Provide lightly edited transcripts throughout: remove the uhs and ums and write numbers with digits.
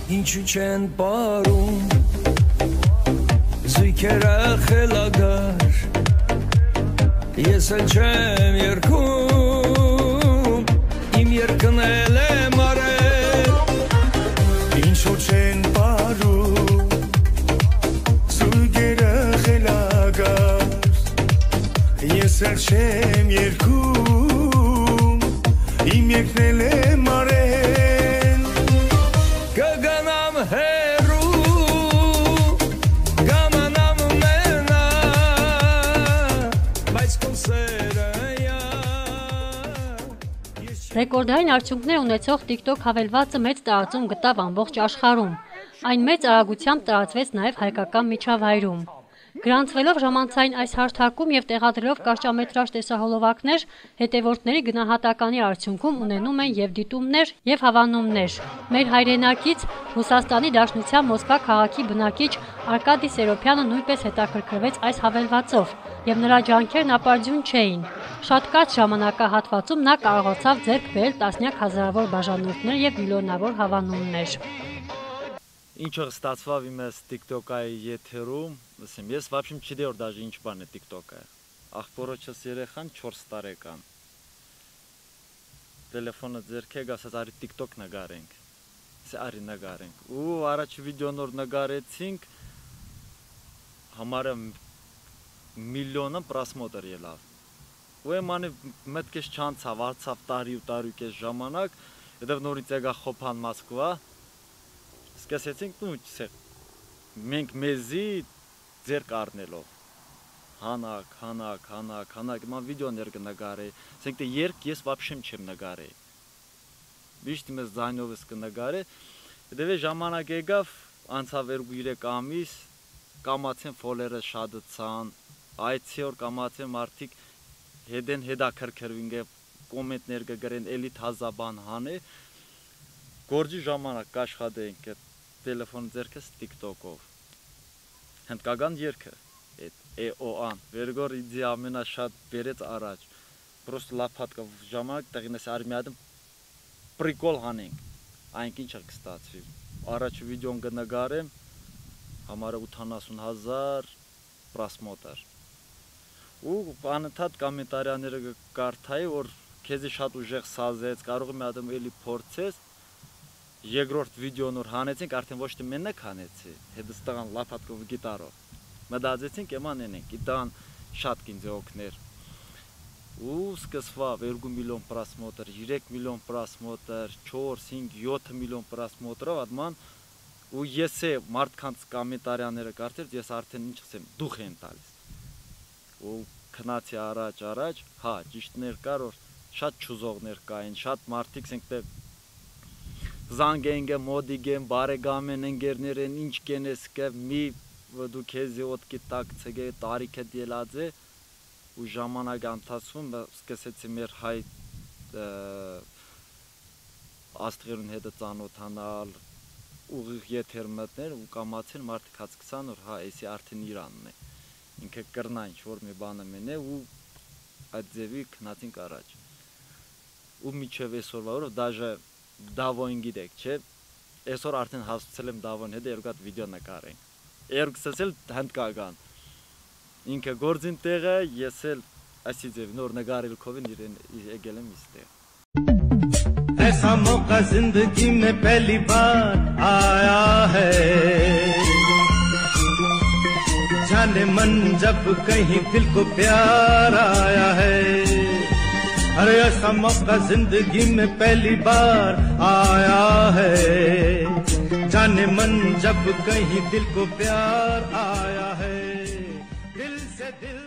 Ինչու չեն պարում զույգերը խելագար Ես էլ չեմ երգում իմ երգն էլ եմ արել Ինչու չեն պարում զույգերը խելագար Ես էլ չեմ երգում իմ երգն էլ եմ արել Կգանամ հեռու Գամանամ մենա Բայց կոնսերը Ռեկորդային արդյունքներ ունեցող TikTok հավելվածը մեծ տարածում գտավ ամբողջ աշխարհում։ Այն մեծ արագությամբ տարածվեց նաև հայկական միջավայրում։ Գրանցվելով ժամանցային այս հարթակում եւ տեղադրելով կարճամետրաժ տեսահոլովակներ, հետևորդների գնահատականի արդյունքում ունենում են եւ դիտումներ, եւ հավանումներ։ Մեր հայրենակից Ռուսաստանի Դաշնության Մոսկվա քաղաքի բնակիչ Արկադի Սերոփյանը նույնպես հետաքրքրվեց այս հավելվածով, եւ նրա ջանքերն ապարդյուն չէին։ Շատ կարճ ժամանակահատվածում նա կարողացավ ձեռք բերել տասնյակ հազարավոր բաժանորդներ եւ միլիոնավոր հավանումներ։ Ինչը ստացվավ իմ TikTok-ի եթերում, ասեմ, ես вообще չգիտեի որ даже ինչ բան է TikTok-ը։ Աղբորոջս երեխան 4 տարեկան։ Տելեֆոնը ձեռք է, ասաց արի TikTok նկարենք։ Ասա արի նկարենք։ Ու առաջ վիդեոնոր նկարեցինք, համարը միլիոնը просмотр ելավ։ Ու եմանի մտքես չանցավ, արցավ տարի ու տարուկես ժամանակ, հետո նորից եկա խոփան Մոսկվա։ Սկսեցինք նույն մենք մեզի ձեռք առնելով հանակ ման վիդեոներ կնկարեի ասենք թե երկ ես вообще չեմ նկարեի միշտ մեզ ձայնովս կնկարե դե ժամանակ եկավ անցավ 2-3 ամիս կամացեն ֆոլերը շատացան այցի օր կամացեն մարդիկ հետաքրքրվին կոմենտներ կգրեն էլի թազա բան հանե Գործի ժամանակ կաշխատեինք տելեֆոն ձեռքս TikTok-ով։ Հնդկական երգը, այդ EOA-ն, վերգոր իդի ամենաշատ բերեց առաջ։ Պրոստը լավ հատկա ժամանակ տեղինես արմիադում պրիկոլ հանենք, այնք ինչ կստացվի։ Առաջ վիդեոն կնկարեմ, համարը 80,000 просмотр։ Ու անընդհատ կոմենտարիաները կարդայի, որ քեզի շատ ուժեղ սազեց, կարող եմ ադեմ էլի փորձես Երկրորդ վիդեոնոր հանեցինք, արդեն ոչ թե մենակ հանեցի, հետստան լապատկով գիտարով։ Մտածեցինք էման ենենք, իտան շատ կինձ օգներ։ Ու սկսվավ 2 միլիոն просмотр, 3 միլիոն просмотр, 4, 5, 7 միլիոն просмотрով ադման ու ես է մարդկանց կոմենտարիաները կարդեր, ես արդեն ինչ ասեմ, դուխ եմ տալիս։ Ու քնացի առաջ, հա, ճիշտներ կար, որ շատ չուզողներ կային, շատ մարդիկ ասենք Զանգենք եմ, մոդիկ եմ, բարեկամ են ընկերներ են, ինչ կենես կև, մի դու քեզի ոտքի տակ ցգե տարիքը դելած է ու ժամանակ ընթացքում սկսեցի մեր հայ աստղերուն հետ ծանոթանալ, ուղիղ եթեր մտներ ու կամացին մարդիկ հասկացան որ հա, էսի արդեն Իրանն է։ Ինքը կրնա ինչ որ մի բանը մենե ու այդ ձևի քնացինք առաջ։ Ու միջև այսօրվա օրը դաժե Դավոին գիտեք, չէ, այսօր արդեն հասցել եմ Դավոին հետ երկու հատ վիդեո նկարենք։ Երկուսս էլ հնդկական։ Ինքը գործին տեղը, ես էլ այսի ձև նոր նկարելքովին իրեն եկել եմ իստեղ։ ऐसा मौका जिंदगी में पहली बार आया है जाने मन जब कहीं दिल को प्यार आया है अरे ऐसा मौका जिंदगी में पहली बार आया है जाने मन जब कहीं दिल को प्यार आया है दिल से दिल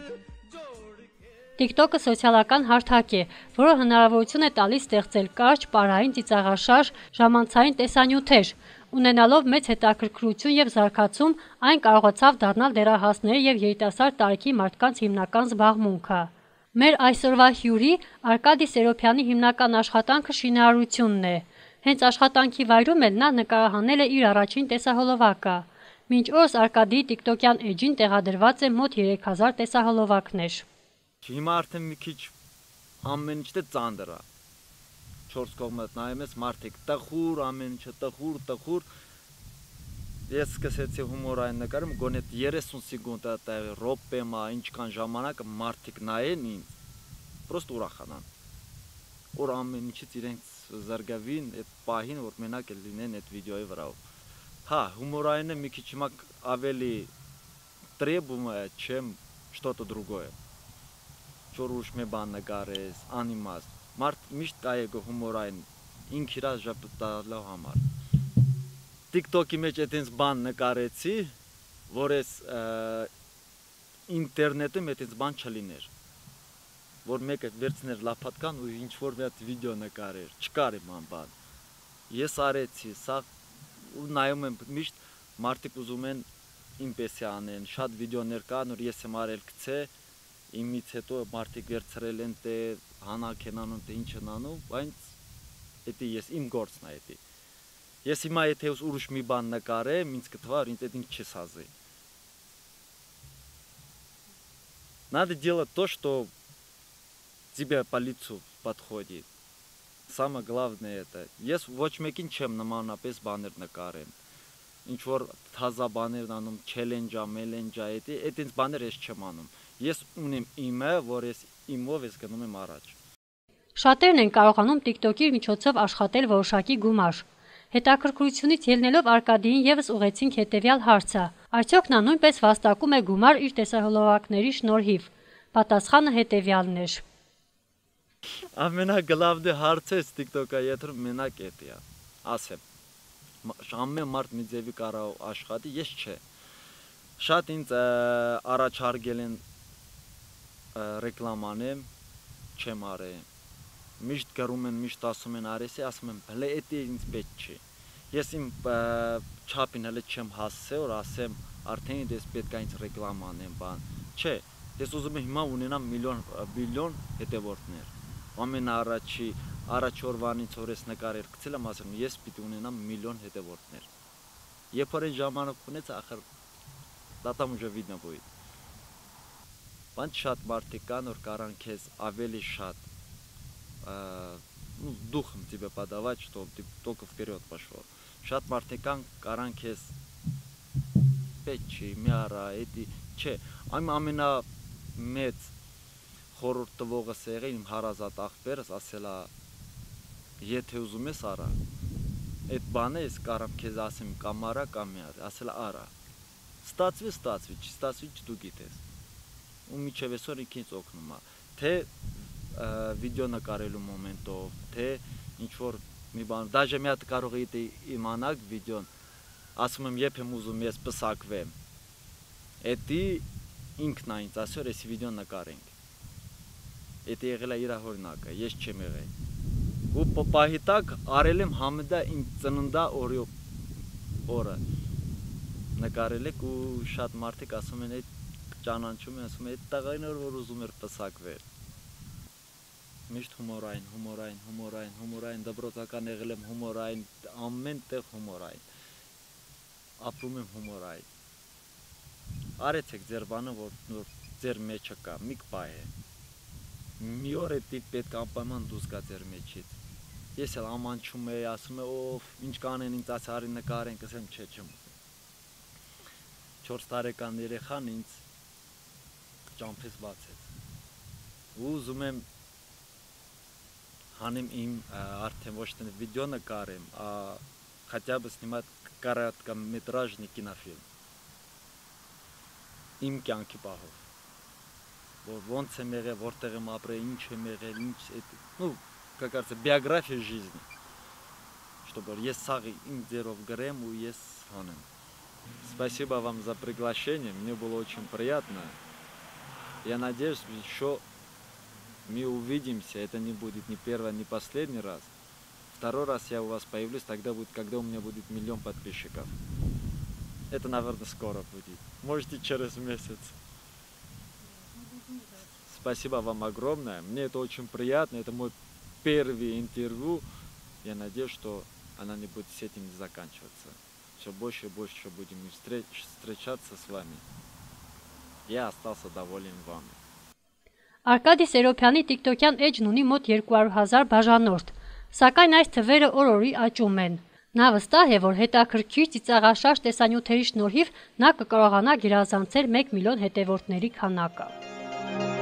TikTok-ը սոցիալական հարթակ է, որը հնարավորություն է տալիս ստեղծել կարճ, պարային, ծիծաղաշարժ, ժամանցային տեսանյութեր։ Ունենալով մեծ հետաքրքրություն եւ զարգացում, այն կարողացավ դառնալ դեռահասների եւ երիտասարդ տարիքի մարդկանց հիմնական զբաղմունքը։ Մեր այսօրվա հյուրի Արկադի Սերոփյանի հիմնական աշխատանքը շինարարությունն է։ Հենց աշխատանքի վայրում էլ նա նկարահանել է իր առաջին տեսահոլովակը։ Մինչ օրս Արկադիի TikTok-յան էջին տեղադրված է մոտ 3000 տեսահոլովակներ։ Հիմա արդեն մի քիչ ամեն ինչ ծանր է։ 4 կողմդ նայում ես մարդիկ տխուր, ամեն ինչը տխուր։ Ես սկսեցի հումորային նկարում, գոնե 30 սեկունդա րոպեմա, ինչքան ժամանակ մարդիկ նայեն ինձ, պրոստ ուրախանան։ Որ ամեն ինչից իրենց զարգավին այդ պահին, որ մենակ լինեն այդ վիդեոյի վրա։ Հա, հումորայինը մի քիչ հիմա ավելի требуемое, чем что-то другое. Չոր ուշ մի բան նկարես, անիմաստ։ Մարդ միշտ կայեգո հումորային ինք իրա ժապտալու համար։ TikTok-ի մեջ այդպես բան նկարեցի, որ ես ինտերնետում այդպես բան չլիներ։ Որ մեկը վերցներ լապատկան ու ինչ որ մի հատ վիդեո նկարեր, չկար իմ բան։ Ես արեցի, սա ու նայում եմ միշտ մարդիկ ուզում են ինպեսի անեն, շատ վիդեոներ կան, որ ես եմ արել գցե, իմից հետո մարդիկ վերցրել են թե հանակ են անում, թե ինչ են անում, բայց դա ես իմ գործն է դա։ Ես հիմա եթե ուրիշ մի բան նկարեմ, ինձ կթվա, ինձ դա ինչ չսազի։ Надо делать то, что тебе по лицу подходит. Самое главное это. Ես ոչ մեկին չեմ նմանապես բաներ նկարեմ։ Ինչ որ թազա բաներ անում, չելենջա, մելենջա, այդ ինձ բաներ ես չեմ անում։ Ես ունեմ իմը, որ ես իմով ես գնում եմ առաջ։ Շատերն են կարողանում TikTok-ի միջոցով աշխատել որոշակի գումար։ Հետաքրքրությունից ելնելով Արկադիին եւս ուղեցինք հետեւյալ հարցը. արդյոք նա նույնպես վաստակում է գումար իր տեսահոլովակների շնորհիվ։ Պատասխանը հետեւյալն էր։ Ամենագլավնի հարցը TikTok-ը եթերում մենակ էդի է։ Ասեմ, ամեն մարդ մի ձևի կարող աշխատի, ես չէ։ Շատ ինձ առաջարկել են ռեկլամ անեմ, չեմ արել։ Միշտ գրում են, միշտ ասում են արեսի, ասում եմ, հələ դա ինձ պետք չի։ Ես իմ չափին հələ չեմ հասցել, որ ասեմ, արդեն դες պետք է ինձ ռեկլամ անեմ, բան։ Չէ, ես ուզում եմ հիմա ունենամ միլիոն հետևորդներ։ Առաջ օրվանից որ ես նկարեր գցել եմ, ասում եմ, ես պիտի ունենամ միլիոն հետևորդներ։ Երբ որ այն ժամանակ ունեցա, ախր там уже видно будет։ Բայց շատ մարդիկ կան, որ կարան քեզ ավելի շատ духом тебе подавать, что ты только вперед пошел. Շատ մարդիկ կան, կարան քեզ պետք չի, մի արա, չէ, այն ամենամեծ խորհուրդ տվողս եղել իմ հարազատ աղբերս ասելա, եթե ուզում ես արա, այդ բանը ես կարամ քեզ ասեմ կամ արա կամ մի արա, ասելա արա, ստացվի, չստացվի դու գիտես, ու միջև այսօր ինքնից օգնում է, թե վիդեո նկարելու մոմենտով, թե ինչ-որ մի բան, դաժե մի հատ կարող է իմանաք վիդեոն, ասում եմ երբ եմ ուզում ես պսակվեմ, էդի ինքն է ինձ ասոր էսի վիդեո նկարենք, էդի եղել է իր հորինակը, ես չեմ եղել, ու պահի տակ արել եմ համեդա ինձ ծննդա օրը նկարել եք ու շատ մարդիկ ասում են այդ ճանաչում են, ասում են այդ տղային որ ուզում էր պսակվել, միշտ հումորային, դպրոցական եղել եմ հումորային, ամեն տեղ հումորային, ապրում եմ հումորային, արեցեք ձեր բանը, որ ձեր մեջը կա, մի կպահ է, մի օր էդի պետք անպայման դուրս գա ձեր մեջից, ես էլ ամանչում էի, ասում է, ով, ինչ կանեն ինձ ասի արի նկարենք, ասեմ չէ չեմ, 4 տարեկան երեխան ինձ ճամփես բացեց, ու ուզում եմ հանեմ իմ արդեն ոչ թե վիդեո նկարեմ, хотя бы снимать короткометражный кинофильм, իմ կյանքի պահով, որ ոնց եմ եղել, որտեղ եմ ապրել, ինչ եմ եղել, ну, как говорится, биография жизни, чтобы ես սաղ իմ ձերով գրեմ ու ես հանեմ։ Спасибо вам за приглашение, мне было очень приятно. Я надеюсь, еще мы увидимся, это не будет ни первый, ни последний раз. Второй раз я у вас появлюсь, тогда будет, когда у меня будет 1 000 000 подписчиков. Это, наверное, скоро будет. Можете через месяц. Спасибо вам огромное. Мне это очень приятно. Это мой первый интервью. Я надеюсь, что она не будет с этим заканчиваться. Все больше и больше будем встречаться с вами. Я остался доволен вами. Արկադի Սերոփյանի TikTok-յան էջն ունի մոտ 200,000 բաժանորդ։ Սակայն այս թվերը օր-օրի աճում են։ Նա վստահ է, որ հետաքրքիր ծիծաղաշարժ տեսանյութերի շնորհիվ նա կկարողանա գերազանցել 1 միլիոն հետևորդների քանակը։